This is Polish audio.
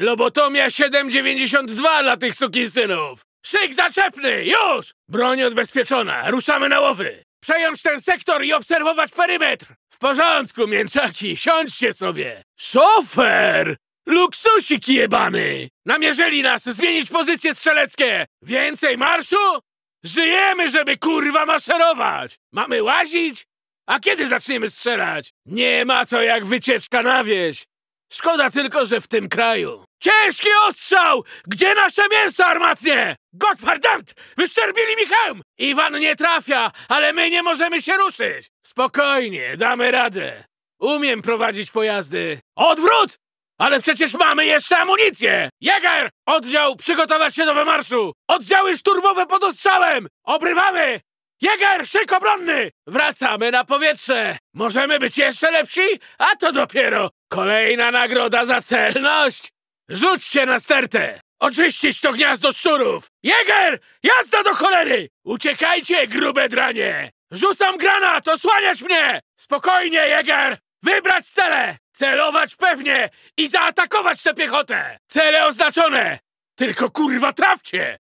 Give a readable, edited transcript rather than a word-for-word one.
Lobotomia 7,92 dla tych sukinsynów! Szyk zaczepny! Już! Broń odbezpieczona! Ruszamy na łowy! Przejąć ten sektor i obserwować perymetr! W porządku, mięczaki, siądźcie sobie! Szofer! Luksusik jebany! Namierzyli nas! Zmienić pozycje strzeleckie! Więcej marszu? Żyjemy, żeby kurwa maszerować! Mamy łazić? A kiedy zaczniemy strzelać? Nie ma to jak wycieczka na wieś! Szkoda tylko, że w tym kraju. Ciężki ostrzał! Gdzie nasze mięso armatnie? Gottverdammt! Wyszczerbili mi hełm! Iwan nie trafia, ale my nie możemy się ruszyć! Spokojnie, damy radę. Umiem prowadzić pojazdy. Odwrót! Ale przecież mamy jeszcze amunicję! Jäger! Oddział, przygotować się do wymarszu! Oddziały szturmowe pod ostrzałem! Obrywamy! Jäger, szyk obronny! Wracamy na powietrze! Możemy być jeszcze lepsi? A to dopiero kolejna nagroda za celność! Rzućcie na stertę! Oczyścić to gniazdo szczurów! Jäger! Jazda do cholery! Uciekajcie, grube dranie! Rzucam granat! Osłaniać mnie! Spokojnie, Jäger! Wybrać cele! Celować pewnie! I zaatakować tę piechotę! Cele oznaczone! Tylko kurwa trafcie!